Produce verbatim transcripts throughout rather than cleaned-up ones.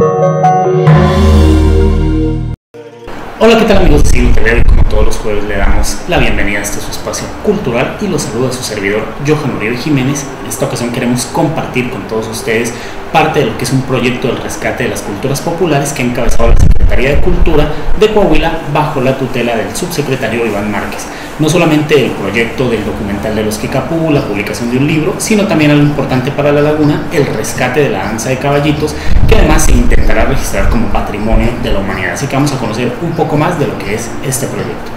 Hola, ¿qué tal amigos de Civil T V? Como todos los jueves le damos la bienvenida a este su espacio cultural y los saluda su servidor Johan Uribe Jiménez. En esta ocasión queremos compartir con todos ustedes parte de lo que es un proyecto del rescate de las culturas populares que ha encabezado la Secretaría de Cultura de Coahuila bajo la tutela del subsecretario Iván Márquez. No solamente el proyecto del documental de los Kickapoo, la publicación de un libro, sino también algo importante para la laguna, el rescate de la danza de caballitos, que además se intentará registrar como patrimonio de la humanidad. Así que vamos a conocer un poco más de lo que es este proyecto.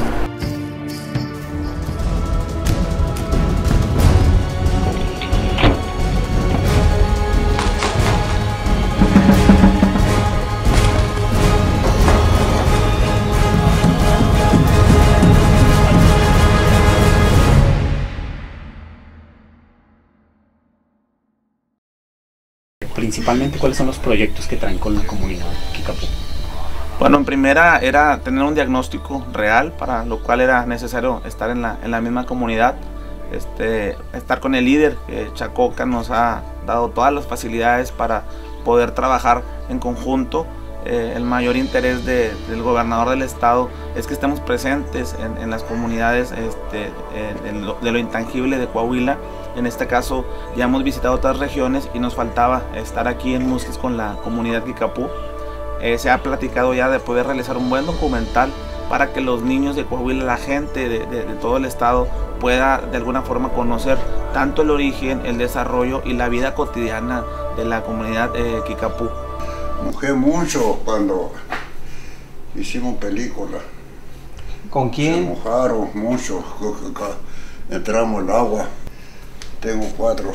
Principalmente, ¿cuáles son los proyectos que traen con la comunidad Kickapoo? Bueno, en primera era tener un diagnóstico real, para lo cual era necesario estar en la, en la misma comunidad, este, estar con el líder, que Chacoca nos ha dado todas las facilidades para poder trabajar en conjunto. Eh, el mayor interés de, del gobernador del estado es que estemos presentes en, en las comunidades este, en, en lo, de lo intangible de Coahuila. En este caso ya hemos visitado otras regiones y nos faltaba estar aquí en Musquis con la comunidad Kickapoo. Eh, se ha platicado ya de poder realizar un buen documental para que los niños de Coahuila, la gente de, de, de todo el estado, pueda de alguna forma conocer tanto el origen, el desarrollo y la vida cotidiana de la comunidad eh, Kickapoo. Mojé mucho cuando hicimos película. ¿Con quién? Se mojaron mucho, entramos al agua. Tengo cuatro.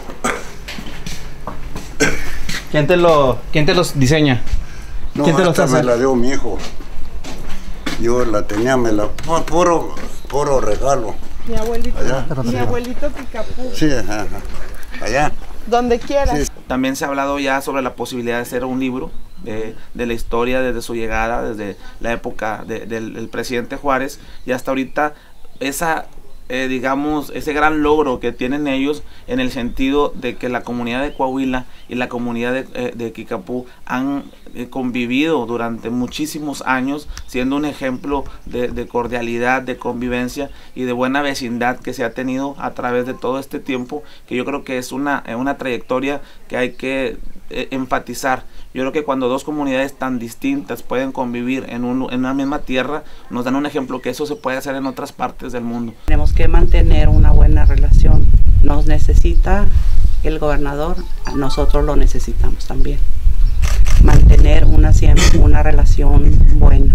¿Quién te lo, quién te los diseña? No, ¿Quién te los hace? Me la dio mi hijo. Yo la tenía, me la puro, puro regalo. Mi abuelito, allá. mi abuelito Kickapoo. Sí, ajá, allá. Donde quieras. Sí. También se ha hablado ya sobre la posibilidad de hacer un libro de, de la historia desde su llegada, desde la época de, del, del presidente Juárez, y hasta ahorita esa, eh, digamos, ese gran logro que tienen ellos en el sentido de que la comunidad de Coahuila y la comunidad de, eh, de Kickapoo han eh, convivido durante muchísimos años, siendo un ejemplo de, de cordialidad, de convivencia y de buena vecindad que se ha tenido a través de todo este tiempo, que yo creo que es una, una trayectoria que hay que eh, enfatizar. Yo creo que cuando dos comunidades tan distintas pueden convivir en, un, en una misma tierra, nos dan un ejemplo que eso se puede hacer en otras partes del mundo. Tenemos que mantener una buena relación. Nos necesita el gobernador, nosotros lo necesitamos también. Mantener una, siempre, una relación buena.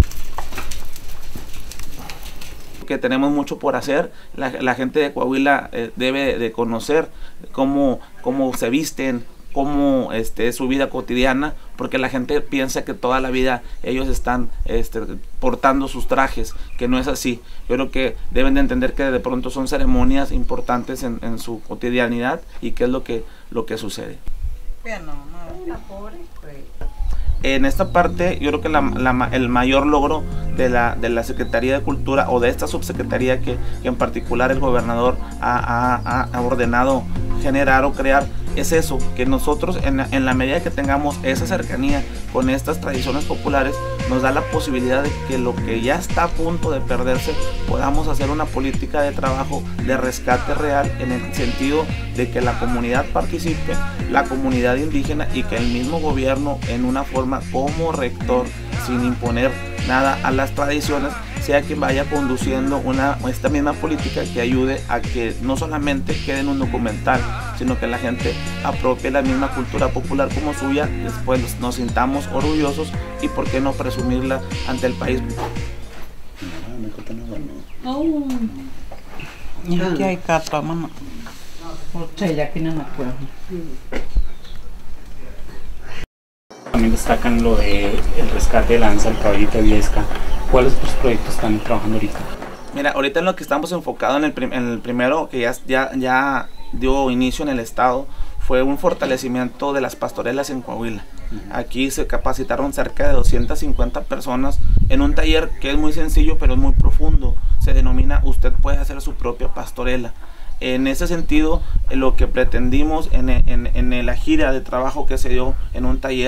Que tenemos mucho por hacer. La, la gente de Coahuila eh, debe de conocer cómo, cómo se visten, cómo este, es su vida cotidiana, porque la gente piensa que toda la vida ellos están este, portando sus trajes, que no es así. Yo creo que deben de entender que de pronto son ceremonias importantes en, en su cotidianidad y qué es lo que, lo que sucede. En esta parte yo creo que la, la, el mayor logro de la, de la Secretaría de Cultura o de esta subsecretaría que, que en particular el gobernador ha, ha, ha ordenado generar o crear es eso, que nosotros en, en la medida que tengamos esa cercanía con estas tradiciones populares nos da la posibilidad de que lo que ya está a punto de perderse podamos hacer una política de trabajo de rescate real, en el sentido de que la comunidad participe, la comunidad indígena, y que el mismo gobierno en una forma como rector, sin imponer nada a las tradiciones, sea quien vaya conduciendo una, esta misma política que ayude a que no solamente quede en un documental, sino que la gente apropie la misma cultura popular como suya, después nos sintamos orgullosos y por qué no presumirla ante el país. Oh. Aquí hay capa, mamá. También destacan lo de el rescate de la danza del caballito de Viesca. ¿Cuáles otros proyectos están trabajando ahorita? Mira, ahorita en lo que estamos enfocados en el, prim en el primero que ya, ya, ya dio inicio en el estado fue un fortalecimiento de las pastorelas en Coahuila. Aquí se capacitaron cerca de doscientas cincuenta personas en un taller que es muy sencillo pero es muy profundo. Se denomina Usted puede hacer su propia pastorela. En ese sentido, lo que pretendimos en, en, en la gira de trabajo que se dio en un taller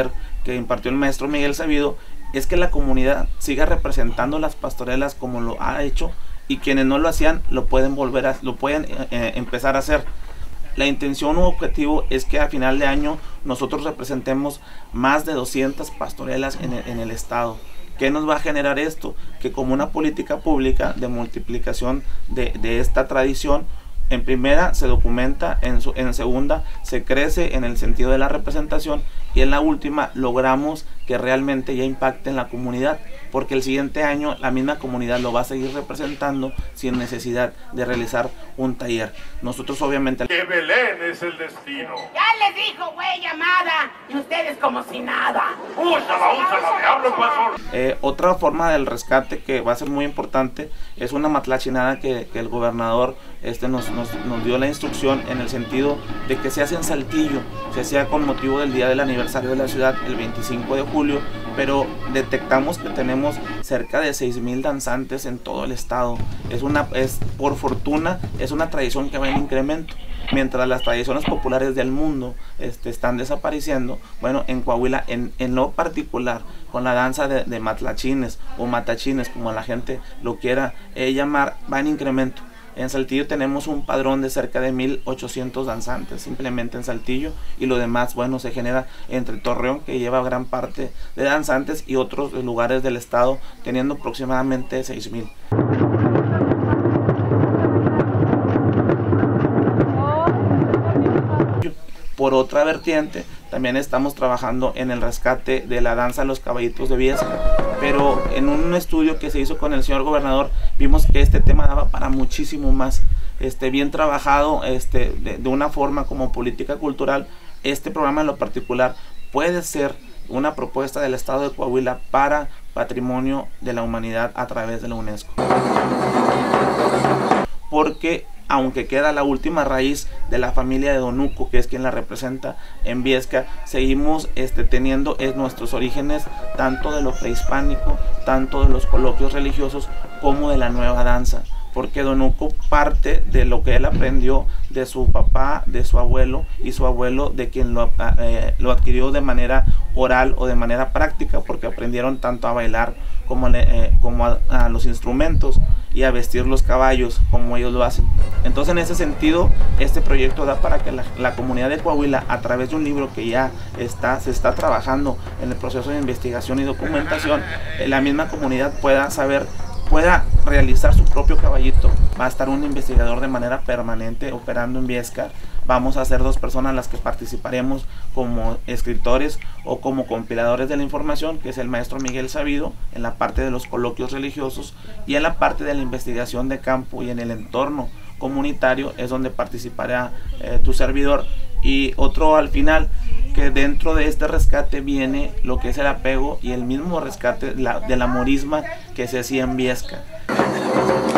que impartió el maestro Miguel Sabido es que la comunidad siga representando las pastorelas como lo ha hecho, y quienes no lo hacían lo pueden volver a, lo pueden eh, empezar a hacer. La intención u objetivo es que a final de año nosotros representemos más de doscientas pastorelas en el, en el estado. ¿Qué nos va a generar esto? Que como una política pública de multiplicación de, de esta tradición, en primera se documenta, en, su, en segunda se crece en el sentido de la representación, y en la última logramos que realmente ya impacte en la comunidad, porque el siguiente año la misma comunidad lo va a seguir representando sin necesidad de realizar un taller. Nosotros obviamente... Que Belén es el destino. Ya les dijo, güey, llamada, y ustedes como si nada. Úsala, úsala, me hablo, pastor. Eh, otra forma del rescate que va a ser muy importante es una matlachinada que, que el gobernador este, nos, nos, nos dio la instrucción, en el sentido de que se hace en Saltillo, se hacía con motivo del día del aniversario de la ciudad, el veinticinco de julio, pero detectamos que tenemos cerca de seis mil danzantes en todo el estado. Es una, es, por fortuna, es una tradición que va en incremento. Mientras las tradiciones populares del mundo este, están desapareciendo, bueno, en Coahuila, en, en lo particular, con la danza de, de matlachines o matachines, como la gente lo quiera eh, llamar, va en incremento. En Saltillo tenemos un padrón de cerca de mil ochocientos danzantes, simplemente en Saltillo, y lo demás, bueno, se genera entre Torreón, que lleva gran parte de danzantes, y otros lugares del estado, teniendo aproximadamente seis mil. Por otra vertiente, también estamos trabajando en el rescate de la danza Los Caballitos de Viesca, pero en un estudio que se hizo con el señor gobernador vimos que este tema daba para muchísimo más. Este, bien trabajado este, de, de una forma como política cultural, este programa en lo particular puede ser una propuesta del estado de Coahuila para patrimonio de la humanidad a través de la UNESCO. Porque aunque queda la última raíz de la familia de Donuco, que es quien la representa en Viesca, seguimos este, teniendo es, nuestros orígenes tanto de lo prehispánico, tanto de los coloquios religiosos, como de la nueva danza, porque Donuco parte de lo que él aprendió de su papá, de su abuelo, y su abuelo de quien lo, eh, lo adquirió de manera oral o de manera práctica, porque aprendieron tanto a bailar como, eh, como a, a los instrumentos y a vestir los caballos como ellos lo hacen. Entonces, en ese sentido, este proyecto da para que la, la comunidad de Coahuila, a través de un libro que ya está, se está trabajando en el proceso de investigación y documentación, eh, la misma comunidad pueda saber, pueda realizar su propio caballito. Va a estar un investigador de manera permanente operando en Viesca. Vamos a ser dos personas las que participaremos como escritores o como compiladores de la información, que es el maestro Miguel Sabido, en la parte de los coloquios religiosos, y en la parte de la investigación de campo y en el entorno comunitario es donde participará eh, tu servidor. Y otro al final, que dentro de este rescate viene lo que es el apego y el mismo rescate la, de la morisma que se hacía en Viesca.